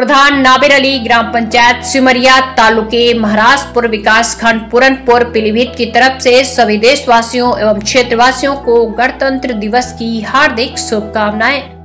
प्रधान नाबिर अली, ग्राम पंचायत सिमरिया, तालुके महाराजपुर, विकास खंड पूरनपुर, पीलीभीत की तरफ से सभी देशवासियों एवं क्षेत्रवासियों को गणतंत्र दिवस की हार्दिक शुभकामनाएं।